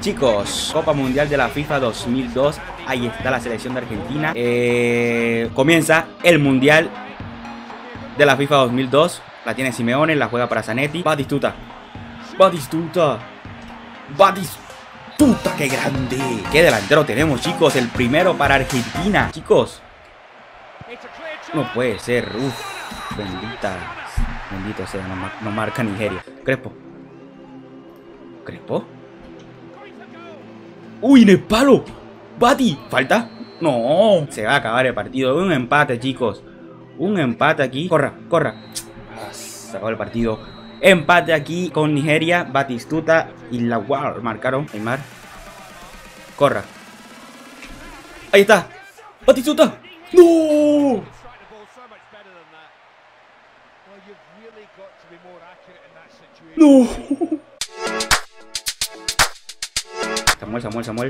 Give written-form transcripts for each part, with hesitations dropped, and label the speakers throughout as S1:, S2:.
S1: Chicos, Copa Mundial de la FIFA 2002. Ahí está la selección de Argentina. Comienza el Mundial de la FIFA 2002. La tiene Simeone, la juega para Zanetti. Batistuta. Batistuta. Batistuta, qué grande. Qué delantero tenemos, chicos. El primero para Argentina. Chicos, no puede ser. Uf, bendito sea, no marca Nigeria. Crespo. ¿Crespo? ¡Uy, en el palo! ¡Bati! ¿Falta? No, se va a acabar el partido. Un empate, chicos. Un empate aquí. Corra. Se acabó el partido. Empate aquí con Nigeria. Batistuta y Lawal marcaron. Neymar. Corra. Ahí está. Batistuta. ¡No! ¡No! Samuel.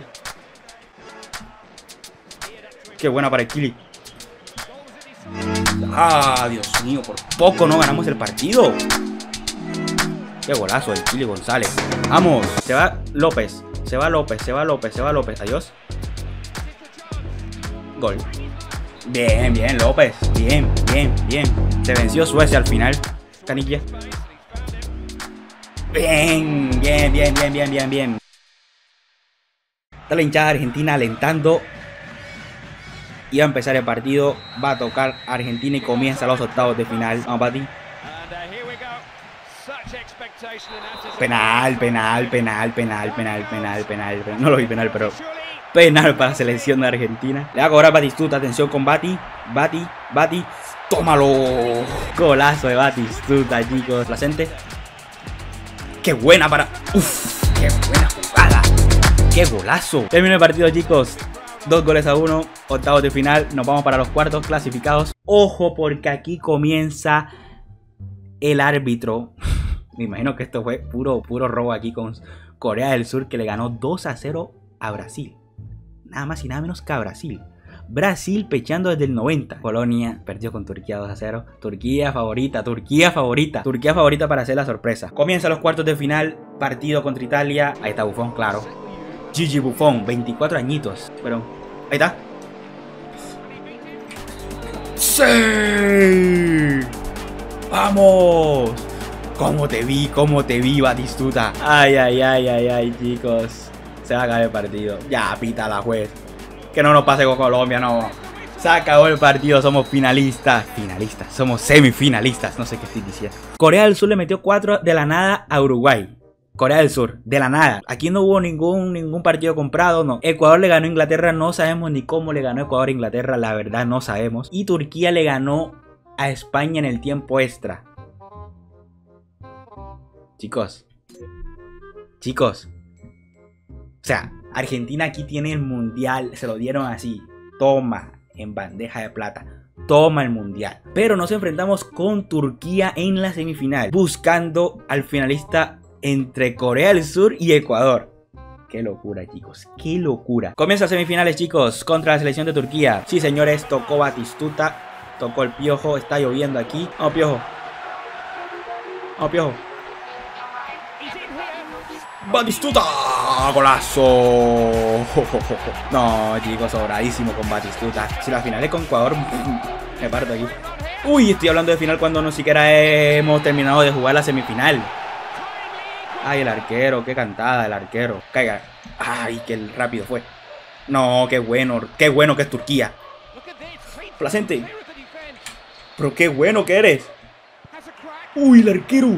S1: Qué buena para el Kili. Ah, Dios mío, por poco no ganamos el partido. Qué golazo el Kili González. Vamos, se va López. Adiós. Gol. Bien, López. Bien. Se venció Suecia al final. Canilla. Bien. Está la hinchada argentina alentando. Y va a empezar el partido. Va a tocar Argentina y comienza los octavos de final. Vamos, Pati. Penal. No lo vi penal, pero penal para la selección de Argentina. Le va a cobrar Batistuta. Atención con Bati. Tómalo. Golazo de Batistuta, chicos. Placente. Qué buena para... Uf, qué buena jugada. ¡Qué golazo! Terminó el partido, chicos. 2-1, octavos de final. Nos vamos para los cuartos clasificados. Ojo, porque aquí comienza el árbitro. Me imagino que esto fue puro robo aquí con Corea del Sur, que le ganó 2-0 a Brasil. Nada más y nada menos que a Brasil. Brasil pechando desde el 90. Polonia perdió con Turquía 2-0. Turquía favorita para hacer la sorpresa. Comienza los cuartos de final. Partido contra Italia. Ahí está Buffon, claro. Gigi Buffon, 24 añitos. Pero, ahí está. ¡Sí! ¡Vamos! ¿Cómo te vi, Batistuta? Ay, chicos. Se va a acabar el partido. Ya, pita la juez. Que no nos pase con Colombia, no. Se acabó el partido, somos finalistas. Somos semifinalistas. No sé qué estoy diciendo. Corea del Sur le metió 4 de la nada a Uruguay. Corea del Sur, de la nada. Aquí no hubo ningún partido comprado, no. Ecuador le ganó a Inglaterra, no sabemos ni cómo le ganó Ecuador a Inglaterra, la verdad no sabemos. Y Turquía le ganó a España en el tiempo extra. Chicos. O sea, Argentina aquí tiene el mundial, se lo dieron así. Toma, en bandeja de plata. Toma el mundial. Pero nos enfrentamos con Turquía en la semifinal, buscando al finalista entre Corea del Sur y Ecuador. Qué locura, chicos, qué locura. Comienza semifinales, chicos, contra la selección de Turquía. Sí, señores, tocó Batistuta, tocó el Piojo, está lloviendo aquí. Vamos, Piojo. Batistuta, golazo. No, chicos, sobradísimo con Batistuta. Si la final es con Ecuador, me parto aquí. Uy, estoy hablando de final cuando no siquiera hemos terminado de jugar la semifinal. Ay, el arquero, qué cantada el arquero. Caiga. Ay, qué rápido fue. No, qué bueno que es Turquía. Placente. Pero qué bueno que eres. Uy, el arquero.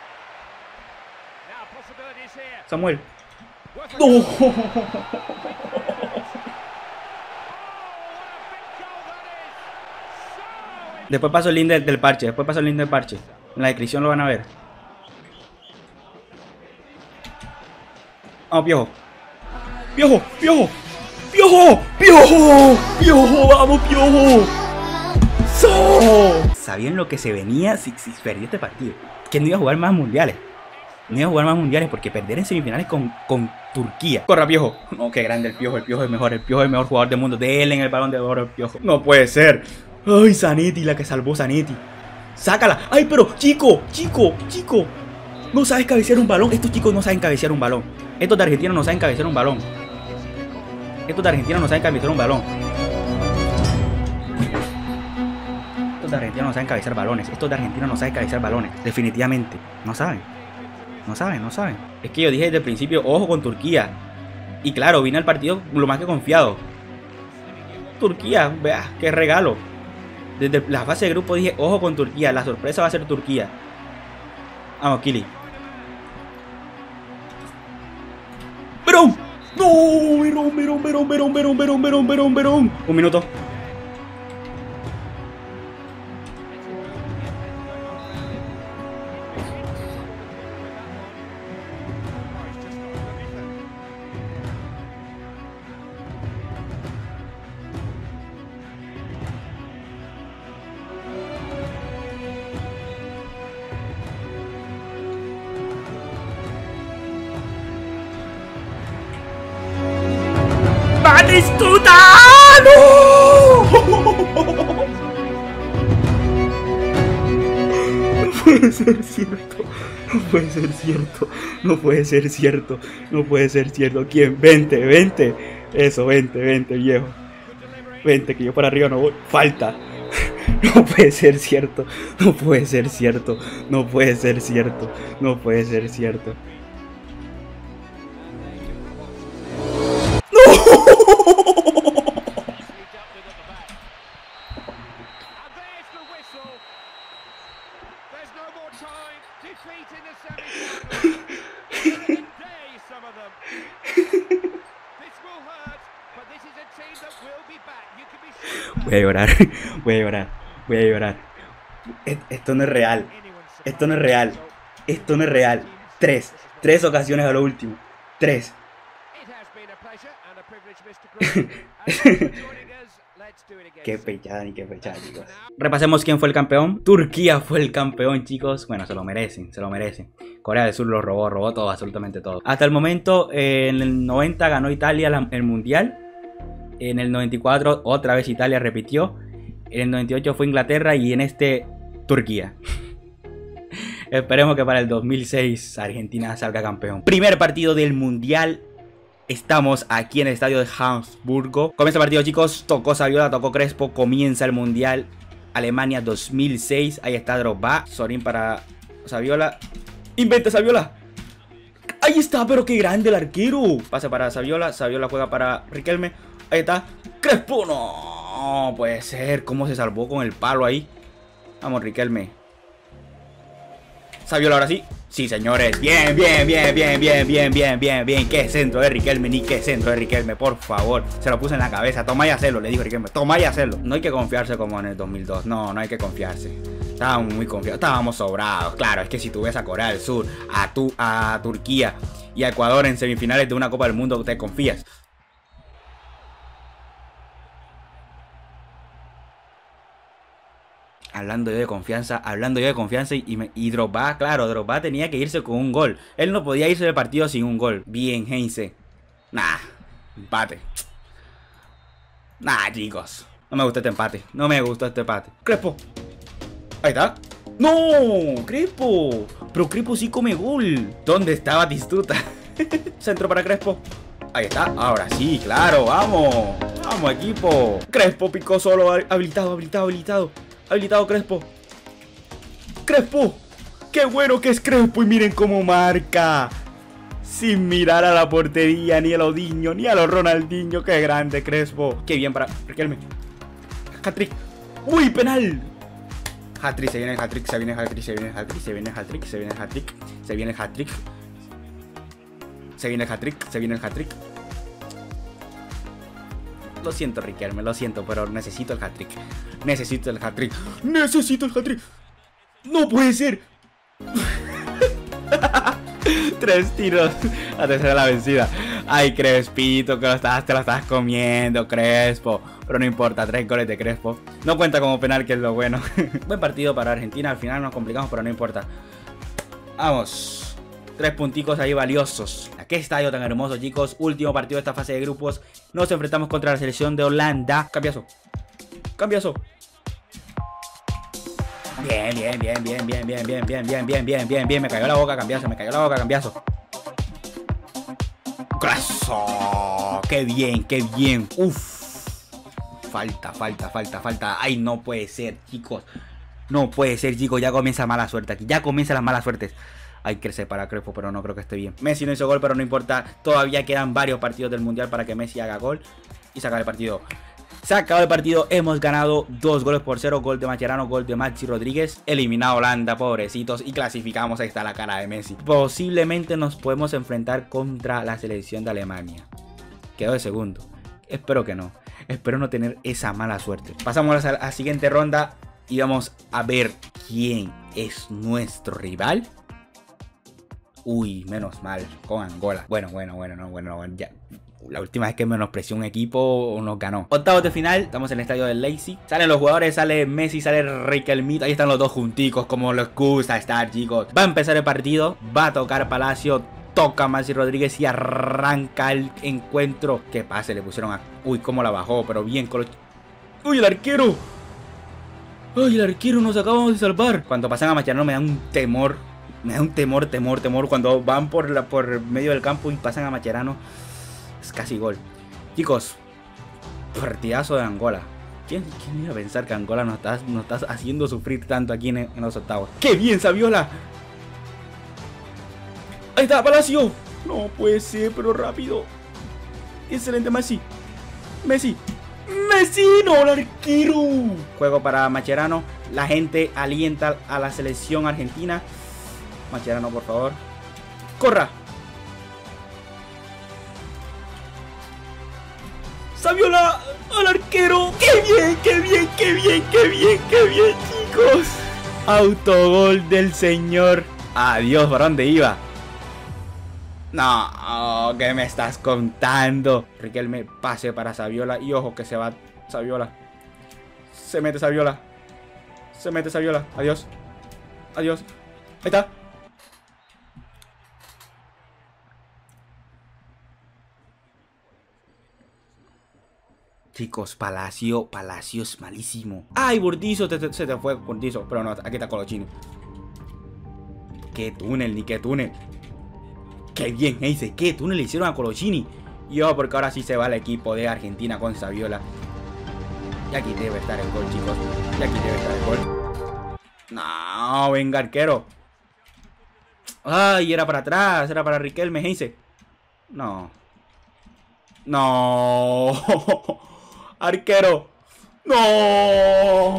S1: Samuel. ¡No! Después paso el link del parche. En la descripción lo van a ver. Vamos, Piojo. Vamos, Piojo. ¡So! ¿Sabían lo que se venía si perdía este partido? Que no iba a jugar más mundiales. Porque perder en semifinales con Turquía. Corra, Piojo. No, qué grande el Piojo. El Piojo es mejor jugador del mundo. Denle en el balón de oro al Piojo. No puede ser. Ay, Zanetti, la que salvó Zanetti. Sácala. Ay, pero chico. No sabes cabecear un balón. Estos chicos no saben cabecear un balón. Estos de Argentina no saben cabecear un balón. Estos de Argentina no saben cabecear un balón. Estos de Argentina no saben cabecear balones. Estos de Argentina no saben cabecear balones. Definitivamente. No saben. No saben, no saben. Es que yo dije desde el principio, ojo con Turquía. Y claro, vine al partido lo más que confiado. Turquía, vea, qué regalo. Desde la fase de grupo dije, ojo con Turquía. La sorpresa va a ser Turquía. Vamos, Kili. ¡Verón! ¡No! ¡Verón! Un minuto. ¡Batistuta! ¡No! No puede ser cierto. No puede ser cierto. No puede ser cierto. No puede ser cierto. ¿Quién? Vente. Eso, vente, viejo. Vente, que yo para arriba no voy. Falta. No puede ser cierto. No puede ser cierto. No puede ser cierto. No puede ser cierto. Voy a llorar, voy a llorar, voy a llorar. Esto no es real. Esto no es real. Esto no es real. Tres ocasiones a lo último. 3. Qué pechada ni qué pechada, chicos. Repasemos quién fue el campeón. Turquía fue el campeón, chicos. Bueno, se lo merecen, se lo merecen. Corea del Sur lo robó todo, absolutamente todo. Hasta el momento, en el 90 ganó Italia el mundial. En el 94 otra vez Italia repitió. En el 98 fue Inglaterra y en este Turquía. Esperemos que para el 2006 Argentina salga campeón. Primer partido del mundial. Estamos aquí en el estadio de Hamburgo. Comienza el partido, chicos. Tocó Saviola, tocó Crespo. Comienza el mundial Alemania 2006. Ahí está Drogba. Sorín para Saviola. Inventa Saviola. Ahí está, pero qué grande el arquero. Pasa para Saviola. Saviola juega para Riquelme. Ahí está. Crespo. No puede ser. ¿Cómo se salvó con el palo ahí? Vamos, Riquelme. Saviola ahora sí. Sí, señores. Bien. Qué centro de Riquelme. Ni qué centro de Riquelme. Por favor. Se lo puse en la cabeza. Toma y hacelo. Le dijo Riquelme. Toma y hacelo. No hay que confiarse como en el 2002. No hay que confiarse. Estábamos muy confiados. Estábamos sobrados. Claro, es que si tú ves a Corea del Sur, a Turquía y a Ecuador en semifinales de una Copa del Mundo, te confías. Hablando yo de confianza y Drogba, claro, Drogba tenía que irse con un gol. Él no podía irse del partido sin un gol. Bien, Heinze. Nah, empate. Nah, chicos. No me gusta este empate. No me gustó este empate. Crespo. Ahí está. ¡No! Crespo. Pero Crespo sí come gol. ¿Dónde está Batistuta? Centro para Crespo. Ahí está. Ahora sí, claro. Vamos. Vamos, equipo. Crespo picó solo. Habilitado. Habilitado Crespo. ¡Crespo! ¡Qué bueno que es Crespo! Y miren cómo marca. Sin mirar a la portería, ni a los Diño, ni a los Ronaldinho. ¡Qué grande Crespo! ¡Qué bien para Riquelme! ¡Hat-trick! ¡Uy, penal! Hat-trick, se viene el hat-trick, se viene el hat-trick, se viene el hat-trick, se viene el hat-trick, se viene el hat-trick, se viene el hat-trick, se viene el hat-trick, se viene el hat-trick. Lo siento, Riquelme, lo siento, pero necesito el hat-trick. Necesito el hat-trick. Necesito el hat-trick. No puede ser. 3 tiros. La tercera la vencida. Ay, Crespito, que te lo estás comiendo, Crespo. Pero no importa, 3 goles de Crespo. No cuenta como penal, que es lo bueno. Buen partido para Argentina. Al final nos complicamos, pero no importa. Vamos. 3 punticos ahí valiosos. Qué estadio tan hermoso, chicos. Último partido de esta fase de grupos. Nos enfrentamos contra la selección de Holanda. Cambiazo. Cambiazo. Bien. Me cayó la boca, Cambiazo. ¡Claso! ¡Qué bien, qué bien! ¡Uf! Falta. Ay, no puede ser, chicos. No puede ser, chicos. Ya comienza mala suerte aquí. Ya comienzan las malas suertes. Hay que separar a Crespo, pero no creo que esté bien. Messi no hizo gol, pero no importa. Todavía quedan varios partidos del Mundial para que Messi haga gol y sacar el partido. Se ha acabado el partido, hemos ganado 2-0. Gol de Mascherano, gol de Maxi Rodríguez. Eliminado a Holanda, pobrecitos. Y clasificamos, ahí está la cara de Messi. Posiblemente nos podemos enfrentar contra la selección de Alemania. Quedó de segundo. Espero que no. Espero no tener esa mala suerte. Pasamos a la siguiente ronda y vamos a ver quién es nuestro rival. Uy, menos mal, con Angola. Bueno, ya. La última vez que menospreció un equipo nos ganó. Octavos de final, estamos en el estadio del Leipzig. Salen los jugadores, sale Messi, sale Riquelme. Ahí están los dos junticos, como les gusta estar, chicos. Va a empezar el partido, va a tocar Palacio, toca Maxi Rodríguez y arranca el encuentro. ¿Qué pase? Le pusieron a... Uy, cómo la bajó, pero bien con los... ¡Uy, el arquero! ¡Ay, el arquero nos acabamos de salvar! Cuando pasan a Mascherano me da un temor. Me da un temor cuando van por medio del campo y pasan a Mascherano. Es casi gol. Chicos, partidazo de Angola. ¿Quién iba a pensar que Angola nos está haciendo sufrir tanto aquí en los octavos? ¡Qué bien, Saviola! ¡Ahí está, Palacio! No puede ser, pero rápido. Excelente, Messi. Messi, no, el arquero. Juego para Mascherano. La gente alienta a la selección argentina. Mascherano, por favor. ¡Corra! ¡Saviola al arquero! ¡Qué bien, chicos! Autogol del señor. Adiós, ¿para dónde iba? No, ¿qué me estás contando? Riquelme, pase para Saviola. Y ojo que se va Saviola. Se mete Saviola. Adiós. Ahí está. Chicos, Palacio es malísimo. ¡Ay, Burdizo! Se te fue Burdizo. Pero no, aquí está Colochini. ¡Qué túnel, ni qué túnel! ¡Qué bien, Heise! ¡Qué túnel le hicieron a Colochini! Y ojo, porque ahora sí se va el equipo de Argentina con Saviola. Y aquí debe estar el gol, chicos. Y aquí debe estar el gol. No, venga, arquero. ¡Ay, era para atrás! Era para Riquelme, Heise. No. Arquero. No.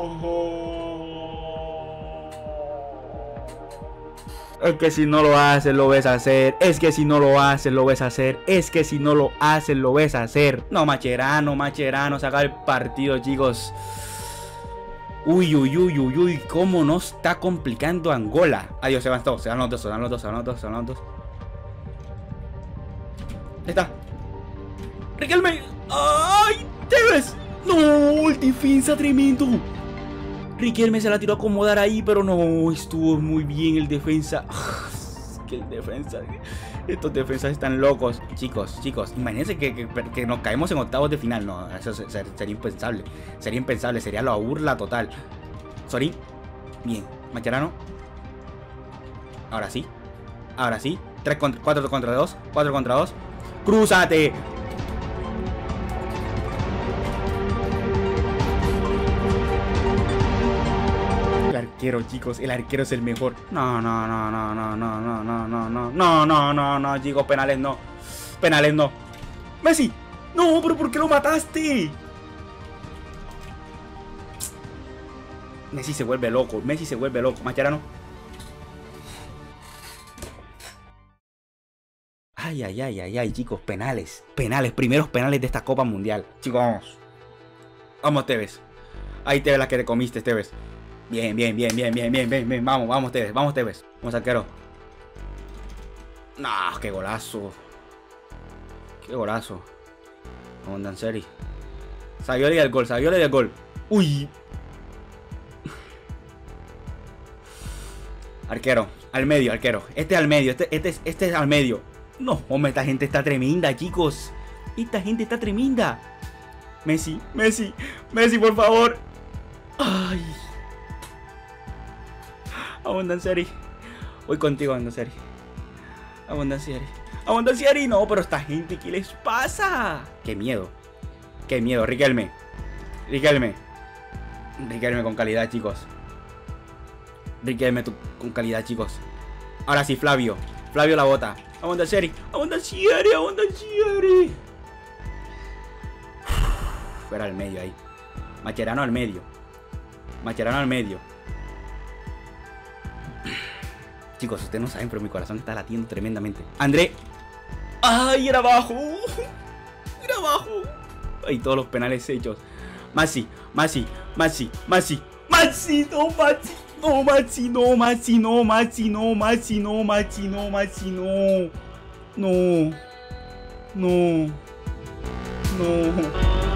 S1: Es que si no lo haces, lo ves hacer. Es que si no lo haces, lo ves hacer. Es que si no lo haces, lo ves hacer. No, Mascherano, saca el partido, chicos. Uy, cómo nos está complicando Angola. Adiós, se van los dos. Ahí está. Riquelme. ¡Ay! ¡Tevez! ¡No! El defensa tremendo. Riquelme se la tiró a acomodar ahí, pero no, estuvo muy bien el defensa. Es que el defensa... Estos defensas están locos. Chicos, imagínense que nos caemos en octavos de final. No, eso sería impensable. Sería la burla total. Sorry. Bien, Mascherano. Ahora sí. 4 contra 2. ¡Crúzate! Arquero, chicos, el arquero es el mejor. No, chicos, penales no. Messi, no, pero ¿por qué lo mataste? Messi se vuelve loco, Mascherano. Ay, chicos, penales, primeros penales de esta Copa Mundial. Chicos, vamos, Tevez. Ahí Tevez, la que te comiste, Tevez. Bien. Vamos, Tevez. Vamos, arquero. No, qué golazo. Vamos, Danseri. Saviola y el gol. Uy. Arquero, al medio, arquero. Este es al medio, este es al medio. No, hombre, esta gente está tremenda, chicos. Messi, por favor. Ay. Vamos, Danseri. Voy contigo, Danseri. Aguanta Siari. No, pero esta gente, ¿qué les pasa? Qué miedo. Qué miedo. Riquelme. Riquelme con calidad, chicos. Riquelme con calidad, chicos. Ahora sí, Flavio. Flavio la bota. Aguanta Siari. Aguanta Siari. Aguanta Siari. Fuera al medio ahí. Mascherano al medio. Mascherano al medio. Chicos, ustedes no saben, pero mi corazón está latiendo tremendamente. André. ¡Ay, era abajo! ¡Era abajo! ¡Ay, todos los penales hechos! Maxi, Maxi, Maxi, Maxi. Maxi, no, Maxi. No, Maxi, no, Maxi, no, Maxi, no, Maxi, no, Maxi, no, Maxi, no. No. No. No.